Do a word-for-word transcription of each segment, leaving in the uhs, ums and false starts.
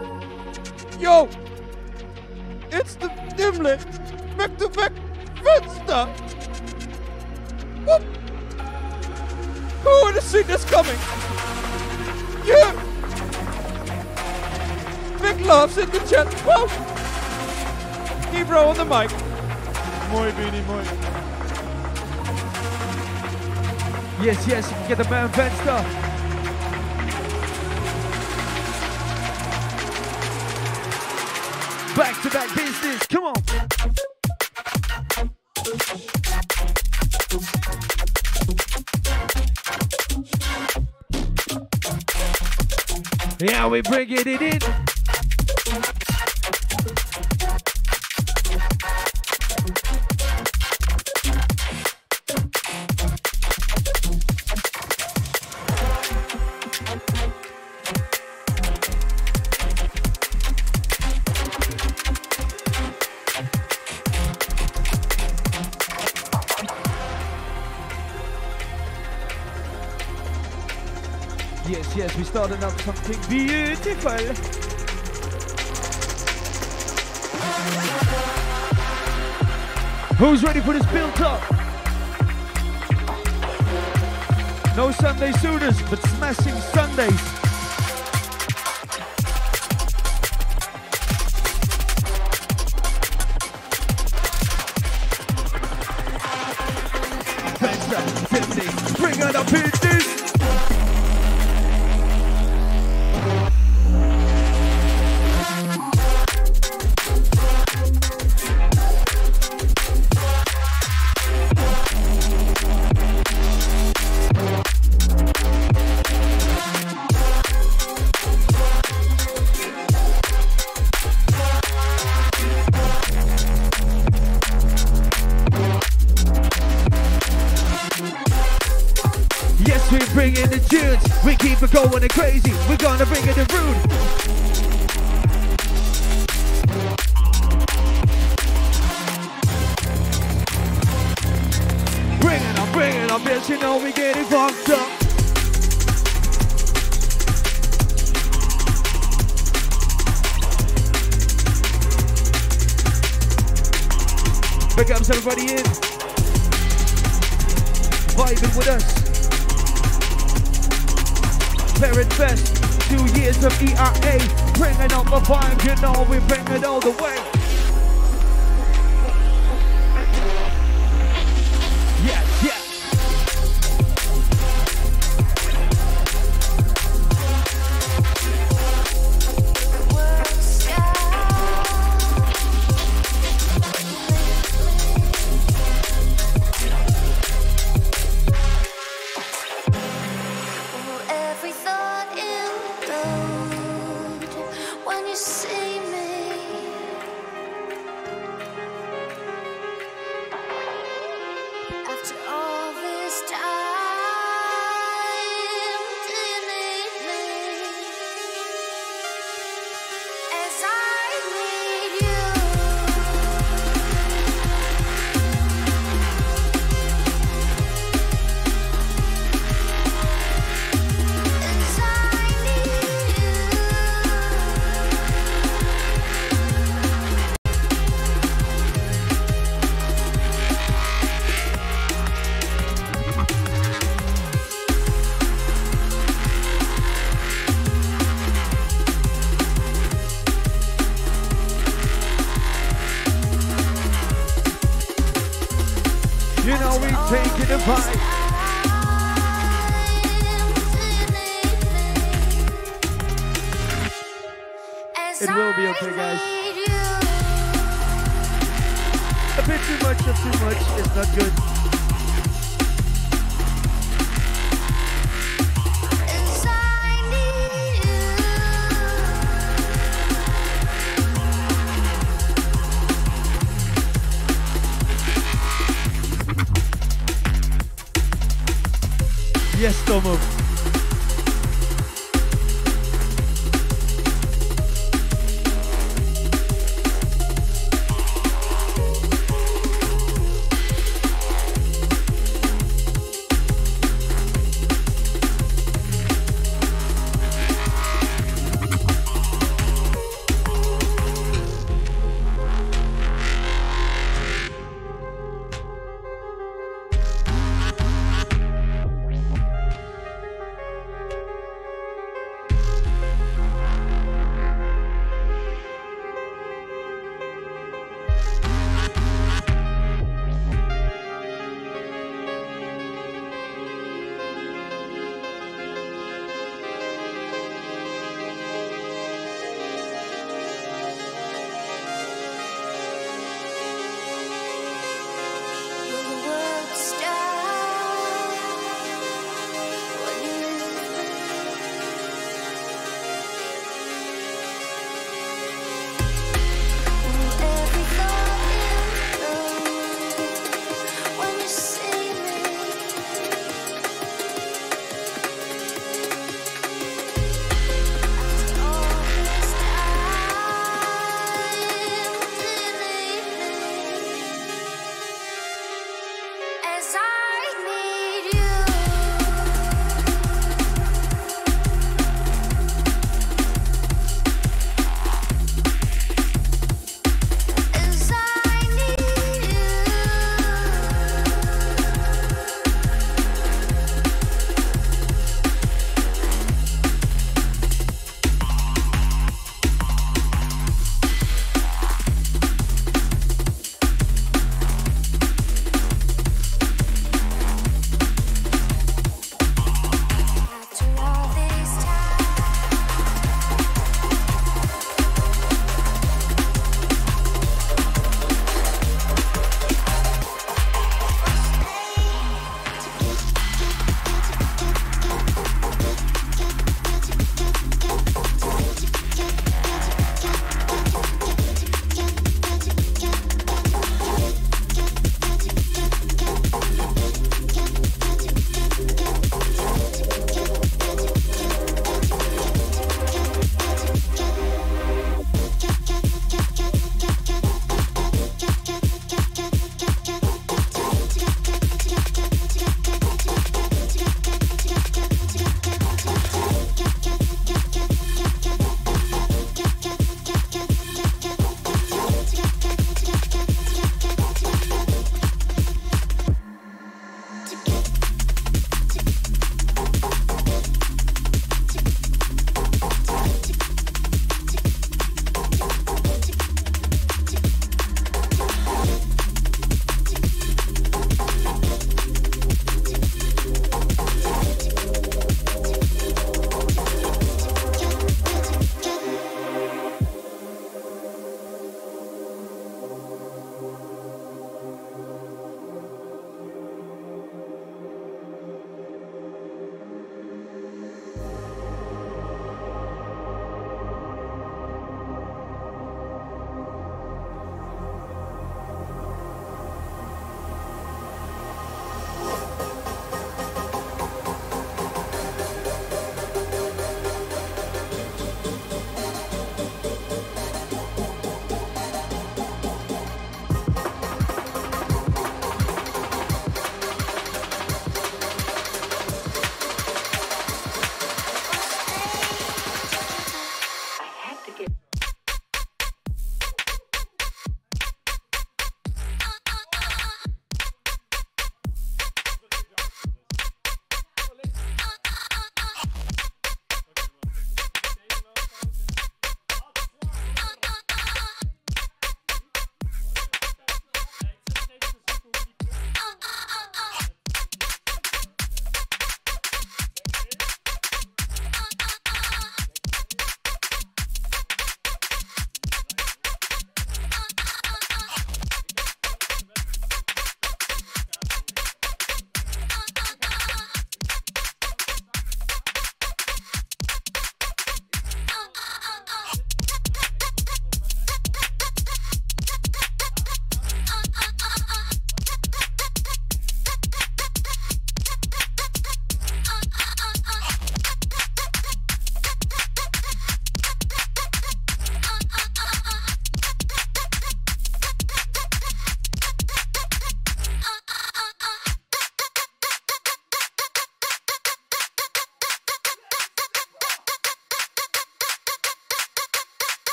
Yo! It's the Dimlicht back-to-back Fenster! Whoop! Who would have seen this coming? Yeah! Big loves in the chat. Whoa! Ebro on the mic. Mooi, Beanie, mooi. Yes, yes, you can get the man Fenster. Back to back business, come on. Yeah, we bringing it in. Yes, yes, we started up something beautiful. Who's ready for this build up? No Sunday suitors, but smashing Sundays. Bring it up in this. Bringing the tunes, we keep it going and crazy. We're gonna bring it in rude. Bring it on, bring it on, bitch. You know we getting fucked up. Big ups everybody in, vibing with us. Parent Fest, two years of E R A, bringing up the vibe, you know we bring it all the way. Yes, yes. It will be okay, guys. A bit too much of too much is not good. Yes, Tomo.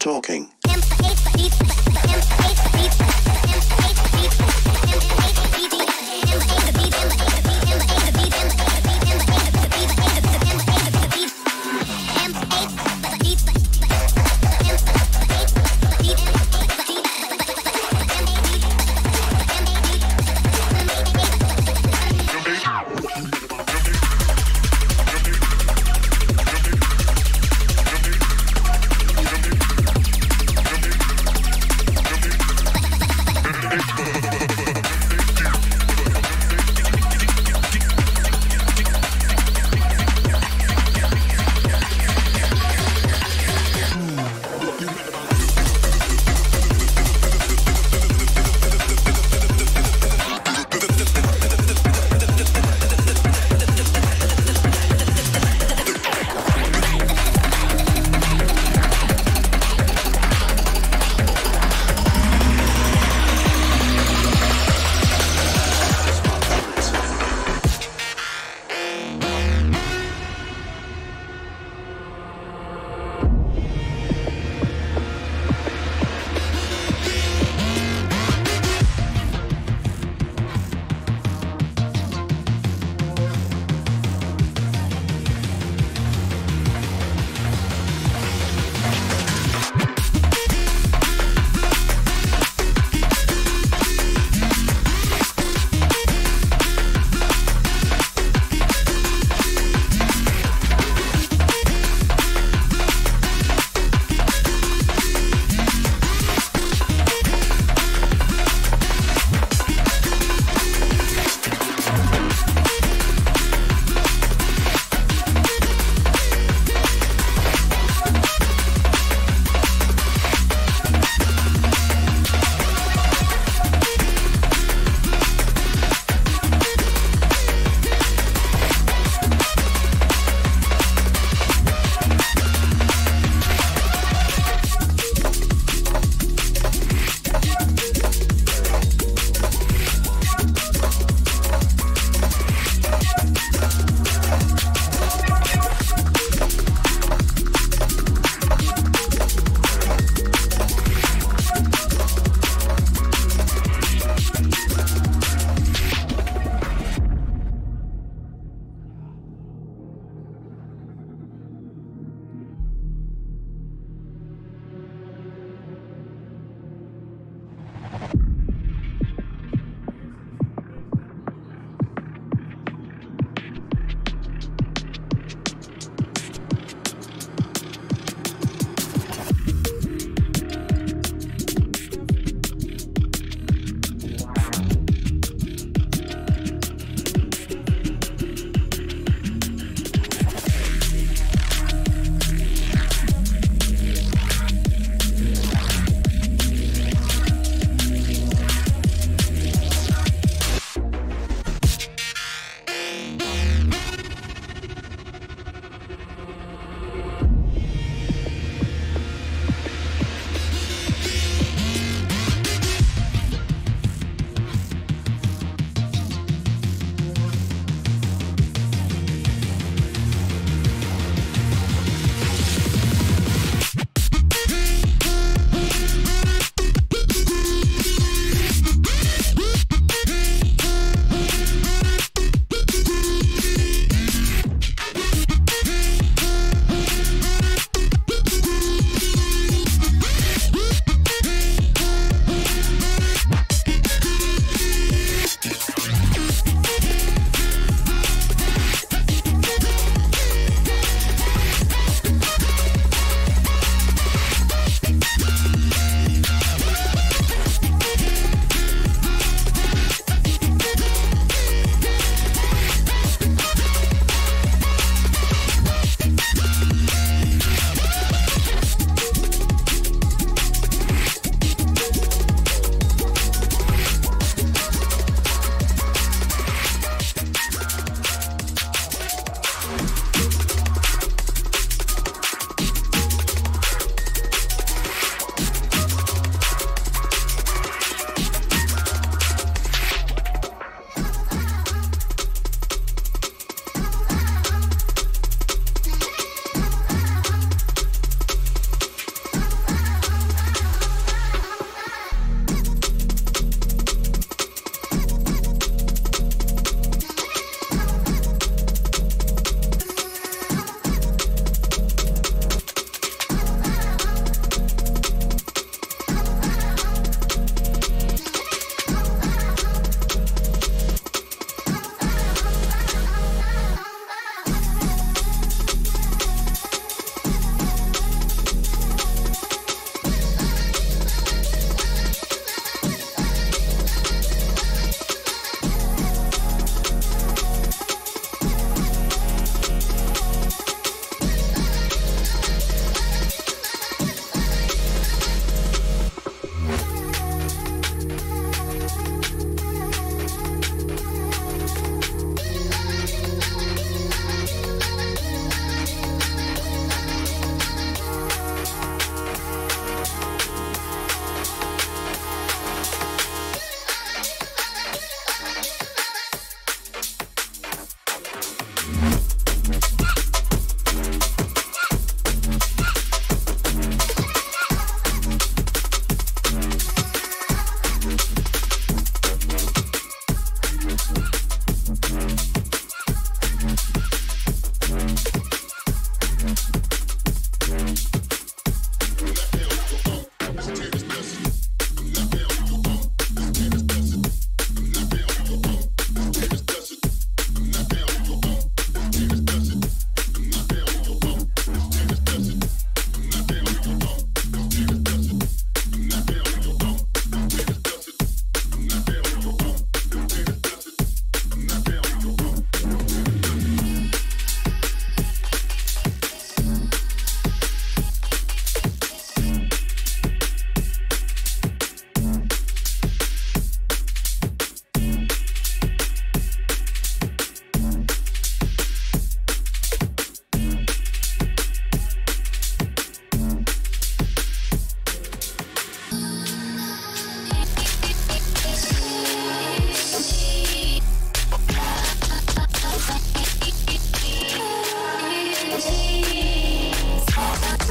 talking.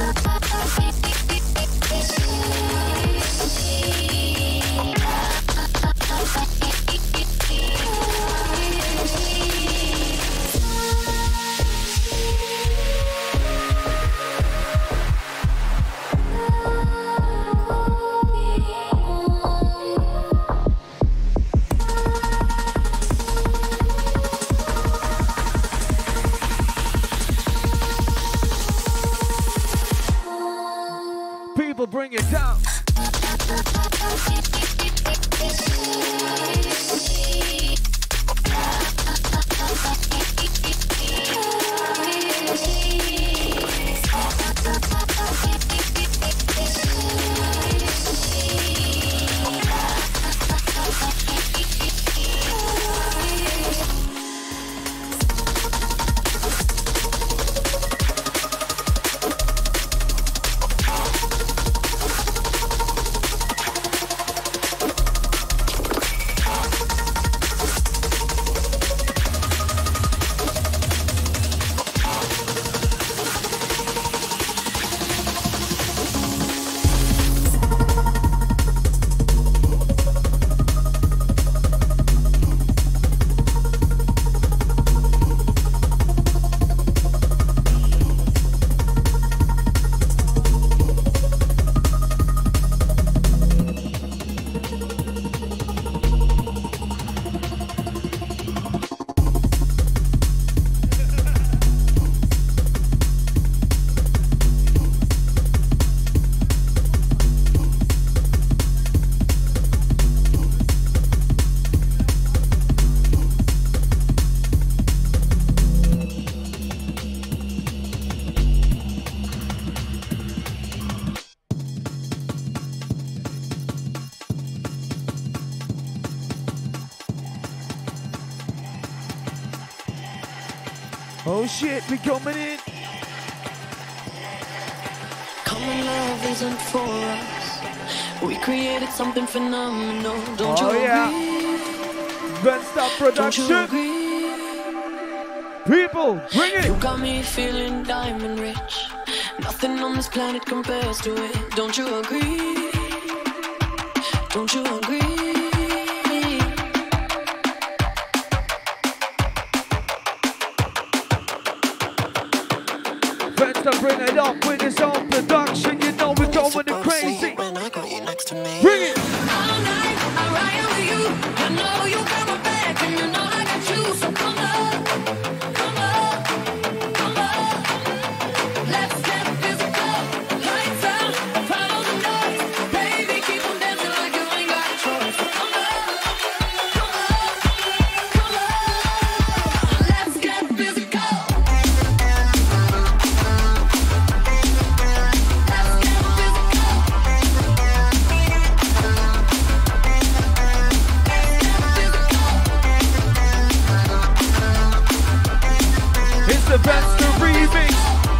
Bring it down. Oh shit, we coming in. Common love isn't for us. We created something phenomenal. Don't oh, you yeah. agree? Red Star Production. Don't you agree? People, bring it. You got me feeling diamond rich. Nothing on this planet compares to it. Don't you agree? Don't you agree? To bring it up with his own production, you know we're going to crazy. When I got you next to me. Bring it. All night, I ride with you. I know you got my back, and you know I got you. So come on, come on, come on. Let's get physical. Lights out, follow the noise. Baby, keep on dancing like you ain't got a choice. So come on, come on, come on. Let's get physical. The best to remix.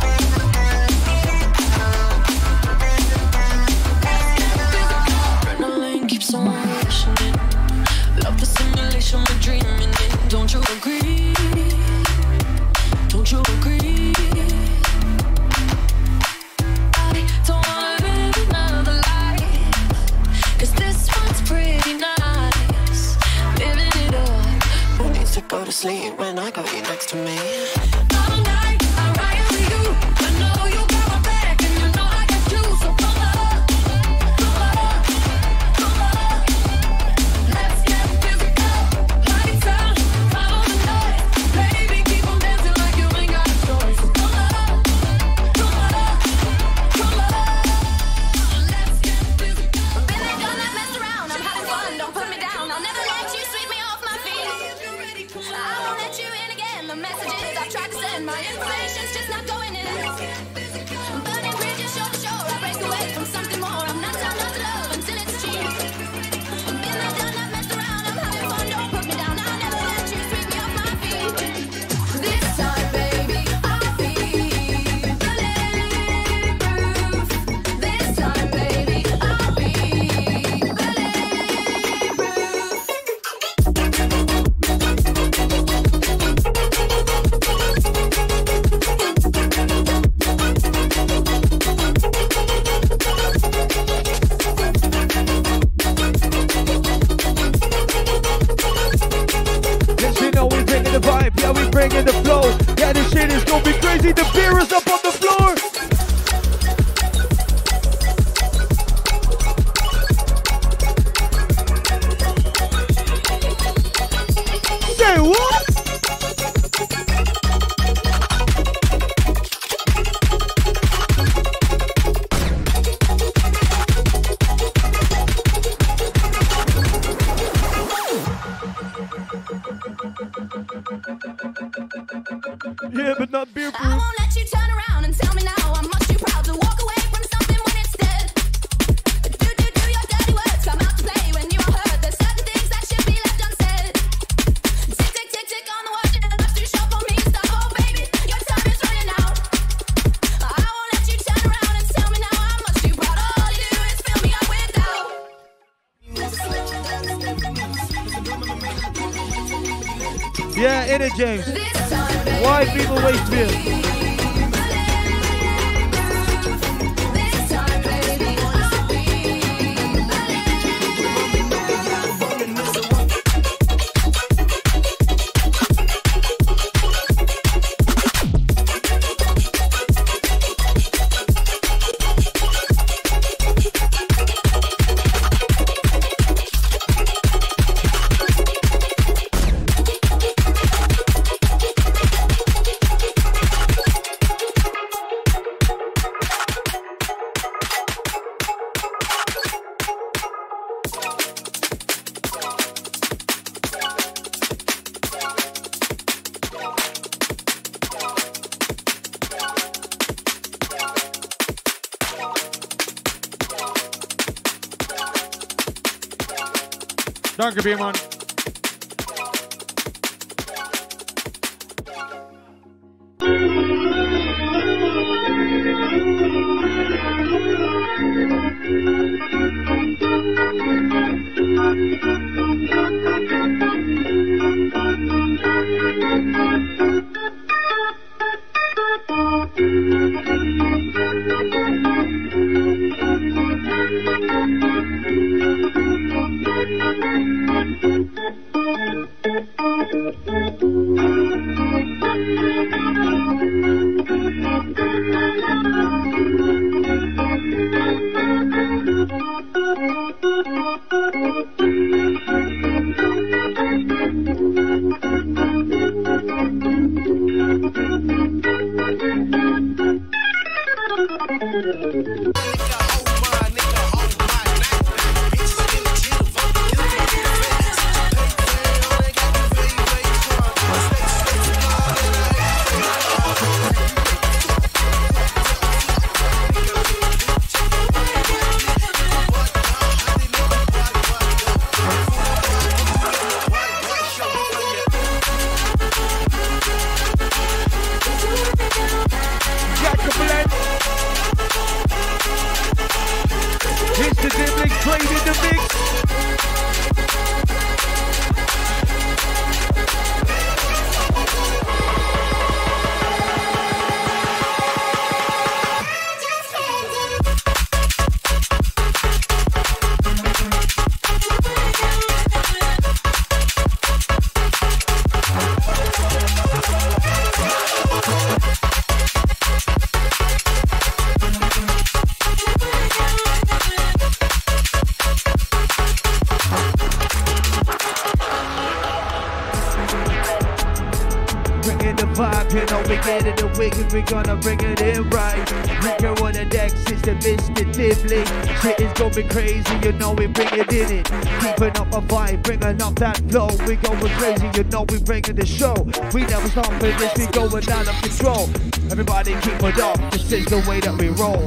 Adrenaline keeps on rushing in. Love the simulation we're dreaming in. Don't you agree? Don't you agree? I don't wanna live another life, 'cause this one's pretty nice. Living it up. Who needs to go to sleep when I got you next to me? I won't let you in again. The messages I've tried to say. up on the floor. Say what? Yeah, but not beer proof. I won't let you turn around and tell me now I'm much too proud to walk away from something when it's dead. Do, do, do your dirty words come out to play when you are hurt. There's certain things that should be left unsaid. Tick, tick, tick, tick on the watch, and life's too short for me to stop. Oh, baby, your time is running out. I won't let you turn around and tell me now I'm much too proud. All you do is fill me up with doubt. Yeah, in it, James. Why people waste beer? Danke, Biermann. We're gonna bring it in right. Rico on the deck, Sister Mister Dibley. Shit is gonna be crazy, you know we bring it in it. Keeping up a vibe, bringing up that flow. We going crazy, you know we bringing the show. We never stop with this, we going out of control. Everybody keep it up, this is the way that we roll.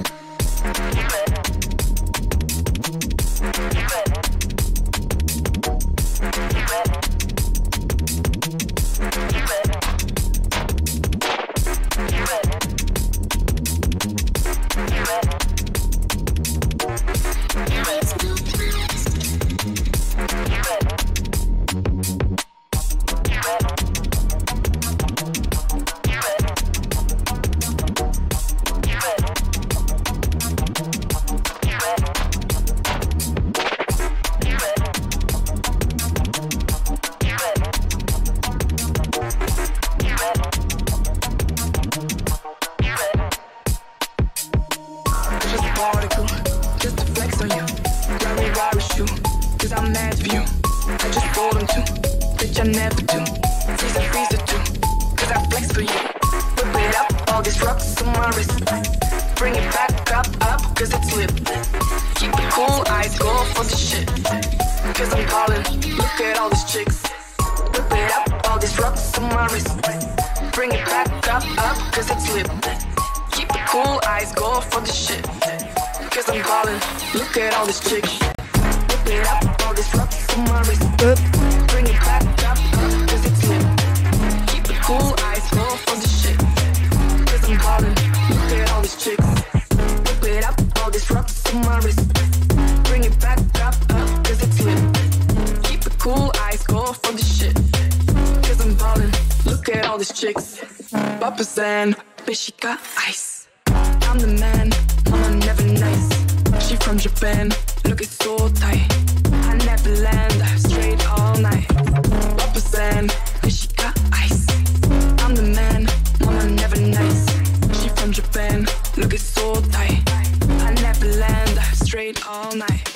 I never do. Freeze and freeze the two, cause I flex for you. Whip it up, all these rocks on my wrist. Bring it back up, up, cause it's lit. Keep it cool, eyes go for the shit. Cause I'm ballin', look at all these chicks. Whip it up, all these rocks on my wrist. Bring it back up, up, cause it's lit. Keep it cool, eyes go for the shit. Cause I'm ballin', look at all these chicks. Whip it up, all these rocks on my wrist. Bring it back up, up, cause it's lit. Keep it cool, eyes go for the shit. Cause I'm ballin', look at all these chicks. Whip it up, all these rocks on my wrist. Bring it back up, up, cause it's lit. Keep it cool, eyes go for the shit. Cause I'm ballin', look at all these chicks. Papa's and bitch, she got ice. I'm the man, mama never nice. She from Japan, look it's so tight. I never land, straight all night. Papa's and bitch, she got ice. I'm the man, mama never nice. She from Japan, look it's so tight. I never land, straight all night.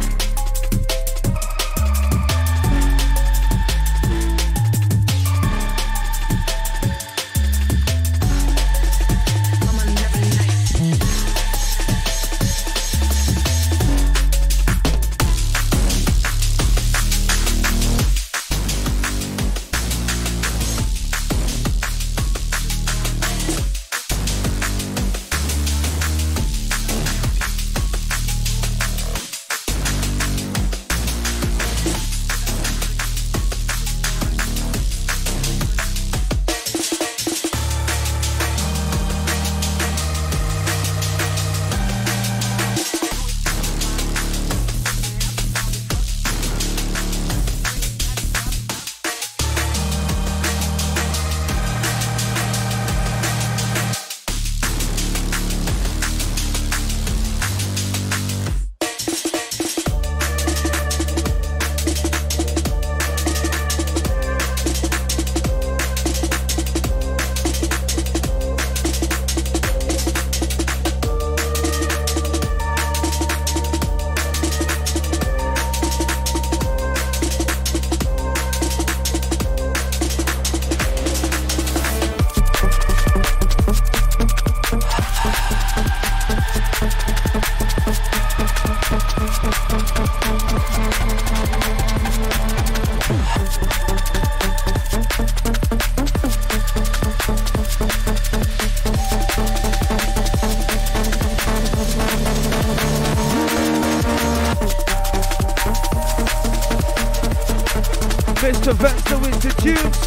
Mister Venster with the tunes.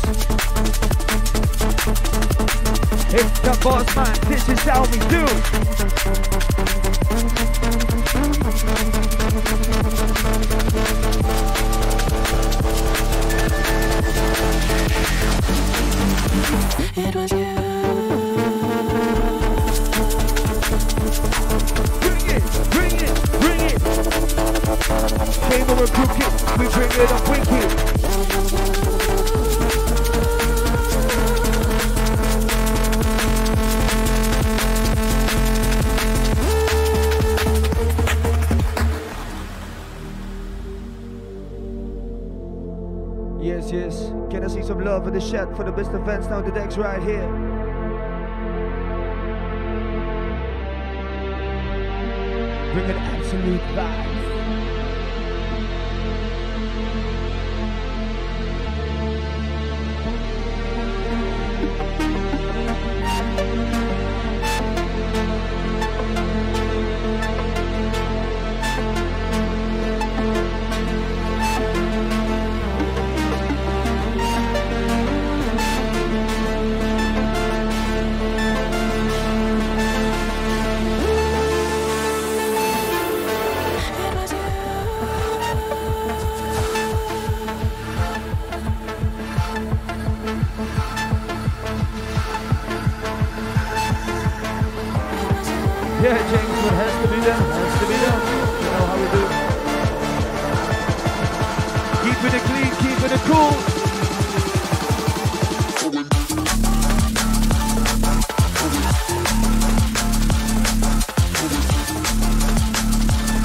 It's the boss man, this is how we do. It was you. Bring it, bring it, bring it. Came over crooked, we bring it up wicked. Yes, yes. Can I see some love for the chat for the best events now? The decks right here. Bring an absolute vibe. Yeah, James, what has to be done, has to be done. You know how we do. Keeping it clean, keeping it cool.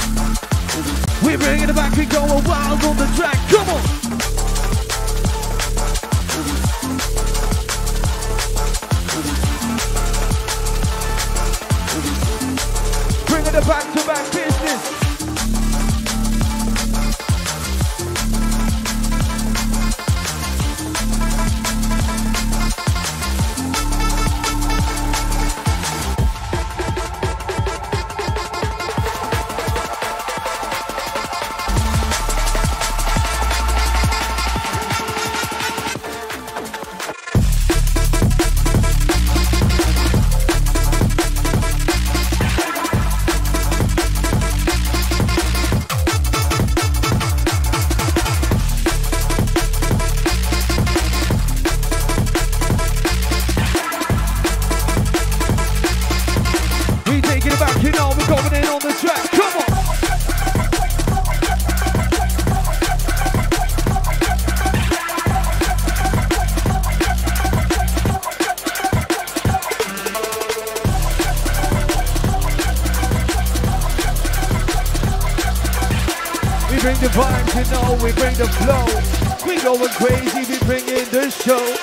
We bring it back and going wild on the track, come on. the back-to-back business. bring the vibes, you know, we bring the flow. We going crazy, we bring in the show.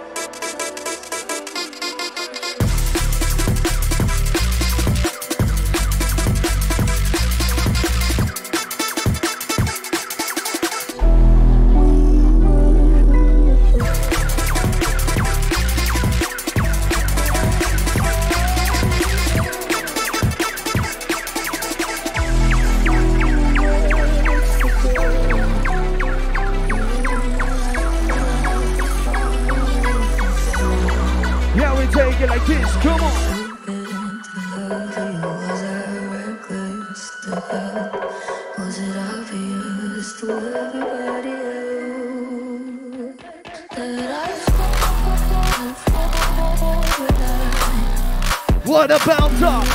Take it like this, come on. Was it obvious to everybody else that I fall? What about that?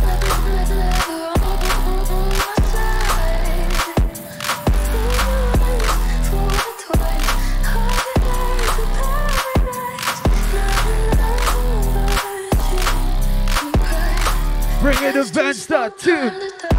Bring it to Vensta too.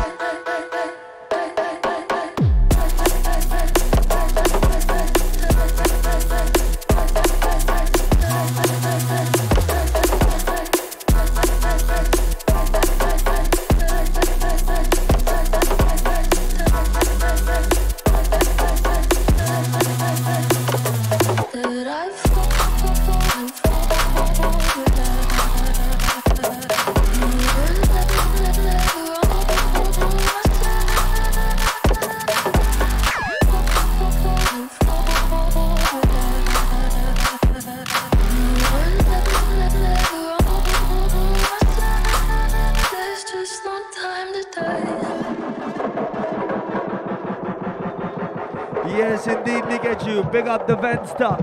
Yes, indeed, Nick you. Big up the Vensta.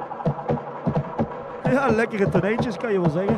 Ja, lekkere toneetjes kan je wel zeggen.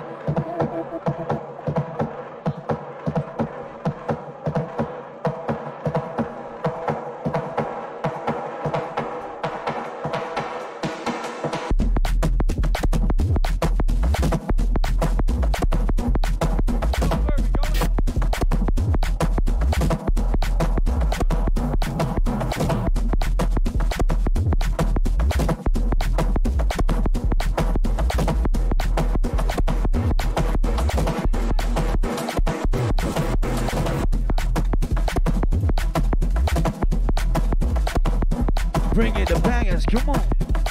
Bring it the bangers, come on.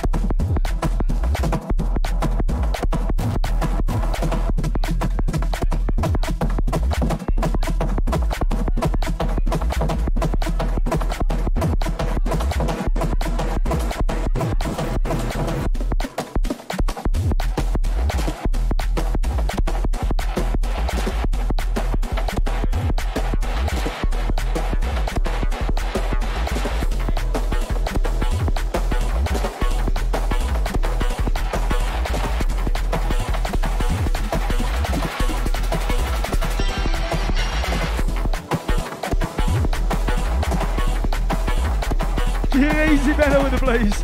Easy better with the place.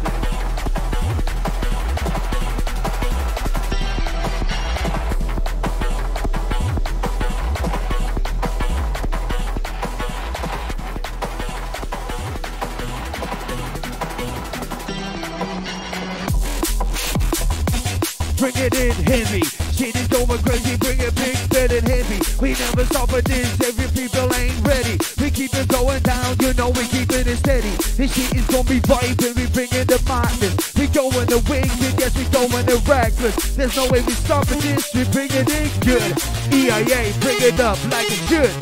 Bring it in heavy. Shit is going crazy. Bring it big, bed and heavy. We never stop at this, every people ain't ready. We keep it going down, you know we keeping it steady. This shit is gonna be vibing, we bringing the madness. We going the wicked, yes we going the reckless. There's no way we stop at this, we bring it in good. E I A, bring it up like it should.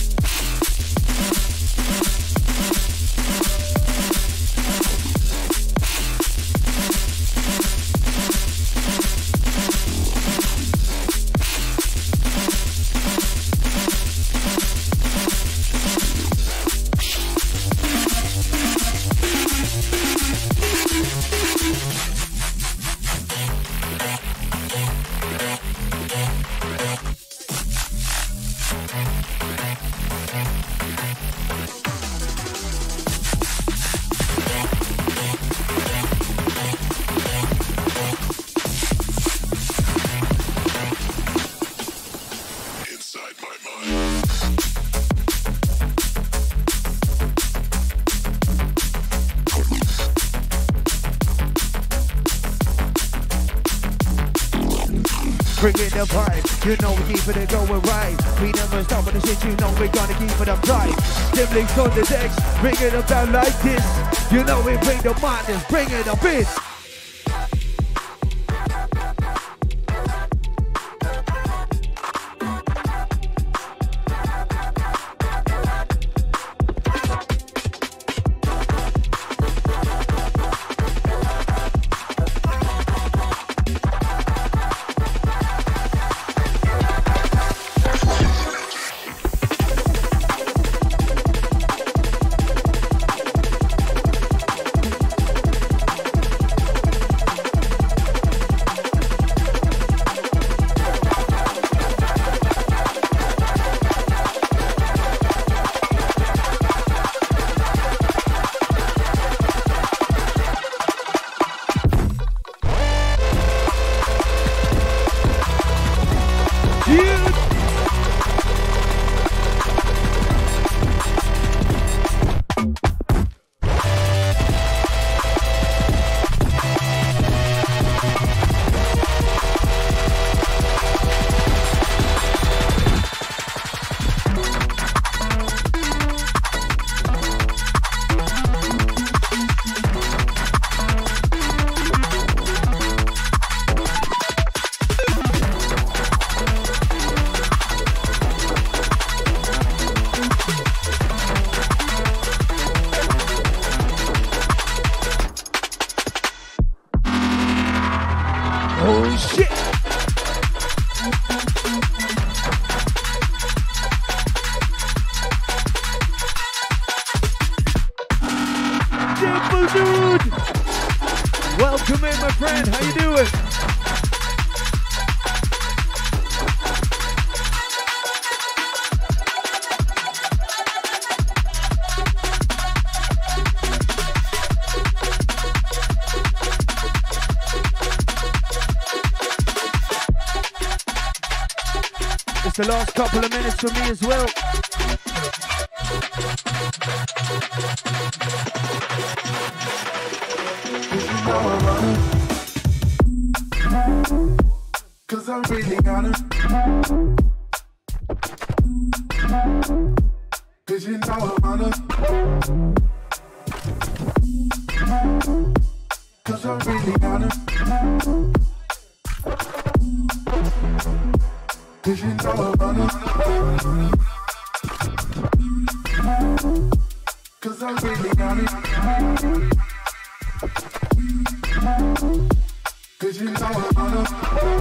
Bringing the vibe, you know we keep it going right. We never stop with the shit, you know we're gonna keep it up tight. Siblings on the decks, bring it up down like this. You know we bring the madness, bring it up in. The last couple of minutes for me as well. Cause I'm really gonna. Cause you know I'm gonna. Cause I'm really gonna. Cause you know I'm running. Cause I'm really on it. Cause you know I'm on it.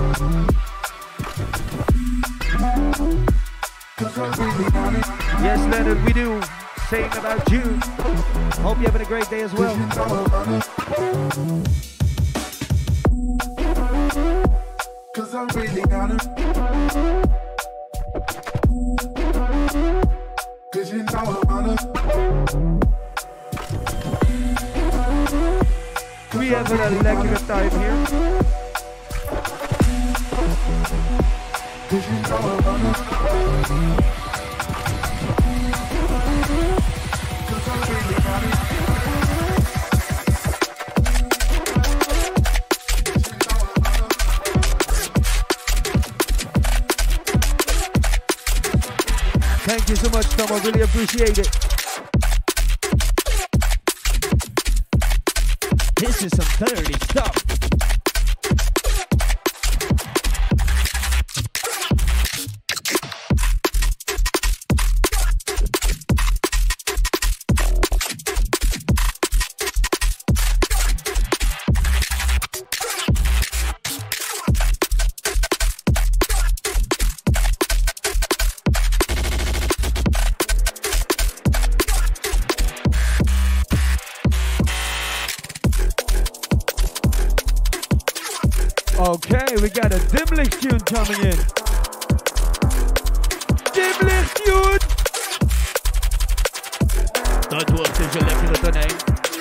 Cause I'm really on it. Yes, Leonard, we do. Saying about you. Hope you're having a great day as well. Cause you know I'm on it. Cause I'm really on it. Cause you know I'm on it. We have a lekkere time here. Cause you know I'm on it. Cause I'm really on it. Thank you so much, Tom. I really appreciate it. This is some dirty stuff. Okay, we got a Dimlich tune coming in. Dimlich tune! Dat wordt dus een lekkere tonijn.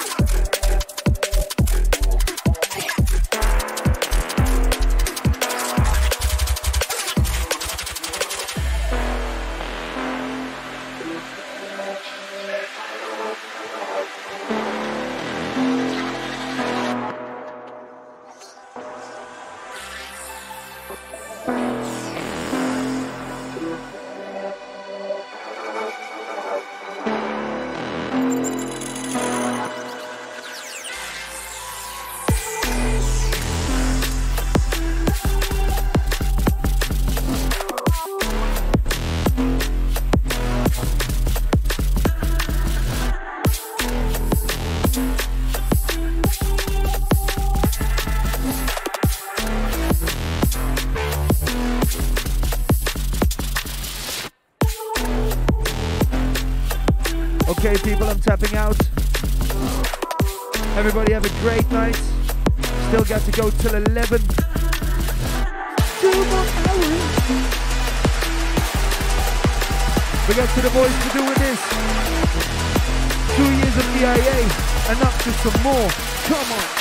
Okay, people, I'm tapping out. Everybody have a great night. Still got to go till eleven. Two more hours. We got to the boys for doing this. Two years of B I A and up to some more. Come on.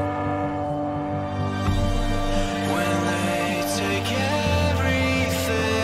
When they take everything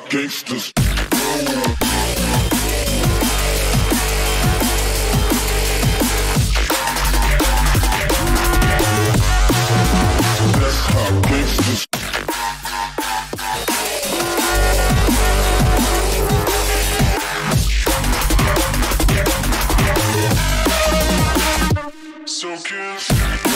gangsters. That's how gangsters. So kiss.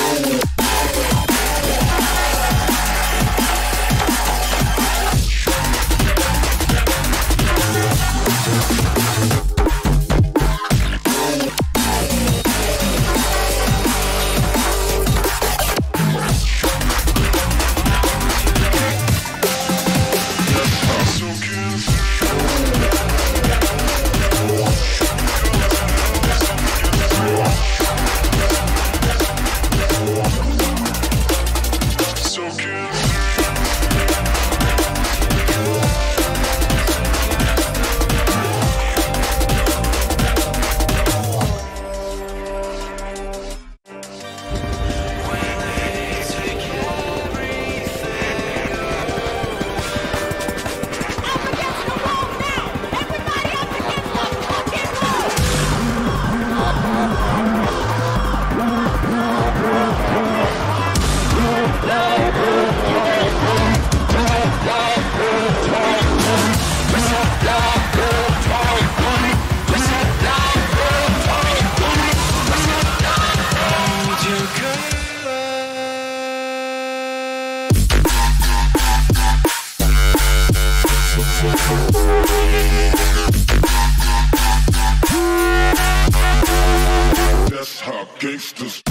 That's how gangsters.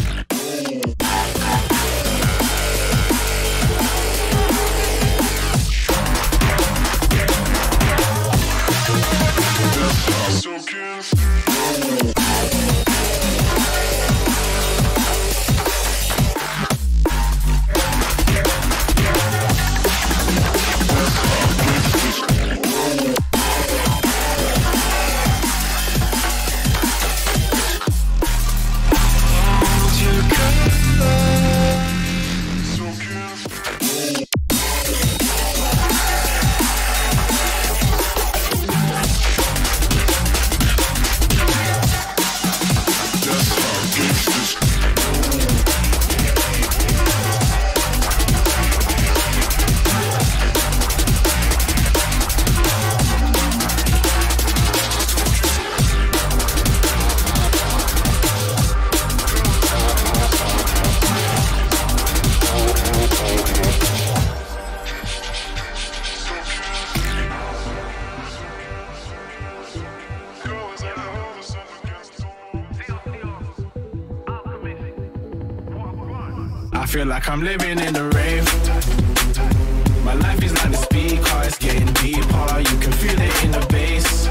So kiss. I feel like I'm living in a rave. My life is like the speaker, it's getting deeper. You can feel it in the bass.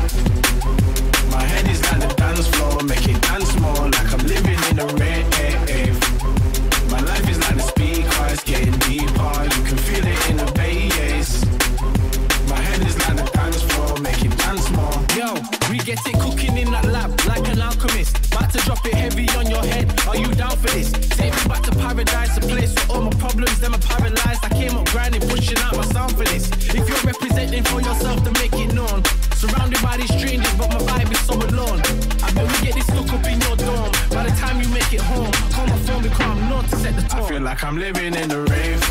My head is like the dance floor, make it dance more. Like I'm living in a rave. My life is like the speaker, it's getting deeper. You can feel it in the bass. My head is like the dance floor, make it dance more. Yo, we get it cooking in that lab like an alchemist. About to drop it heavy on your head. Are you down for this? Take me back to paradise, a place where all my problems, them are paralyzed. I came up grinding, pushing out my sound for this. If you're representing for yourself, then make it known. Surrounded by these strangers, but my vibe is so alone. I bet we get this stuck up in your dorm. By the time you make it home, call my phone because I'm known to set the tone. I feel like I'm living in a rave.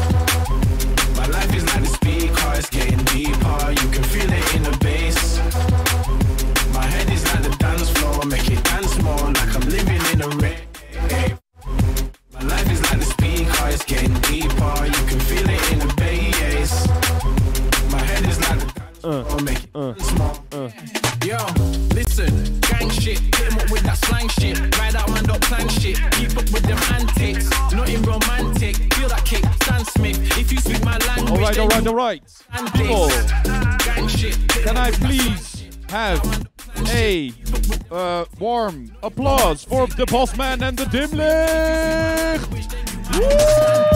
My life is like the speaker, it's getting deeper. You can feel it in the bass. My head is like the dance floor, make it dance more. Like I'm living in a rave. My life is like the speaker, it's getting deeper. You can feel it in the bass. My head is like the dance floor, make it dance more. Uh. Yo, listen, gang shit, hit 'em up with that slang shit. Ride out man, don't plan shit. Keep up with them antics, nothing romantic. Feel that kick, Stan Smith. If you speak my language, all right, all right, all right. People, gang shit. Can I please have a uh, warm applause for the boss man and the dim licht? Woo!